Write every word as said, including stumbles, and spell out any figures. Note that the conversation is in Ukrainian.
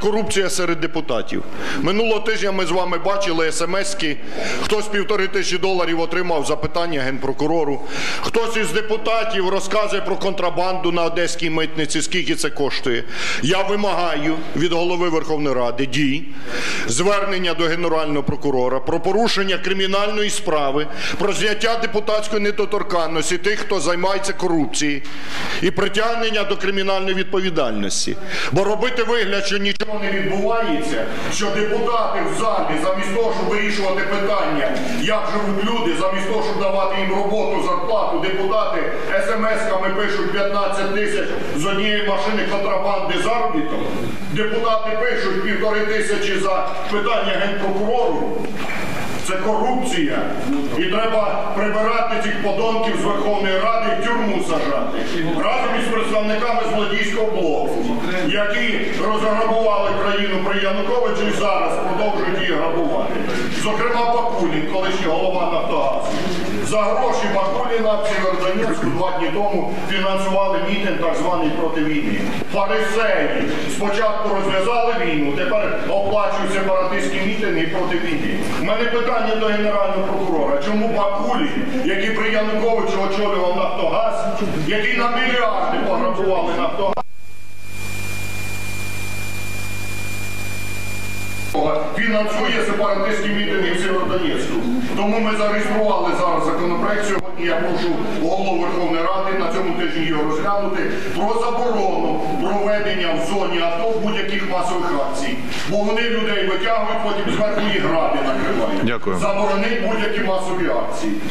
Корупція серед депутатів. Минулого тижня ми з вами бачили есемески. Хтось півтори тисячі доларів отримав за питання Генпрокурору. Хтось із депутатів розказує про контрабанду на одеській митниці, скільки це коштує. Я вимагаю від голови Верховної Ради дій, звернення до Генерального прокурора про порушення кримінальної справи, про зняття депутатської недоторканності тих, хто займається корупцією, і притягнення до кримінальної відповідальності. Бо робити вигляд, що нічого не відбувається, що депутати в залі, замість того, щоб вирішувати питання, як живуть люди, замість того, щоб давати їм роботу, зарплату, депутати смс-ками пишуть п'ятнадцять тисяч з однієї машини контрабанди заробіток, депутати пишуть півтори тисячі за питання Генпрокурору. Це корупція. І треба прибирати цих подонків з Верховної Ради і в тюрму сажати. Разом із представниками злодійського блоку, які розграбували країну при Януковичу і зараз продовжують її грабувати. Зокрема, Бакулін, колишній голова Нафтогазу. За гроші Бакуліна в Сєвєродонецьку два дні тому фінансували мітинг так званий проти війни. Фарисеї спочатку розв'язали війну, тепер оплачують сепаратистські мітинги проти війни. У мене питання до Генерального прокурора. Чому Бакулін, який при Януковичу очолював Нафтогаз, який на мільярди пограбували Нафтогаз, фінансує сепаратистські мітинги в Сєвєродонецьку? Тому ми зареєстрували зараз законопроект сьогодні. Я прошу голову Верховної Ради на цьому тижні його розглянути про заборону проведення в зоні АТО будь-яких масових акцій. Бо вони людей витягують, потім зверху і гради накривають. Дякую. Заборонить будь-які масові акції.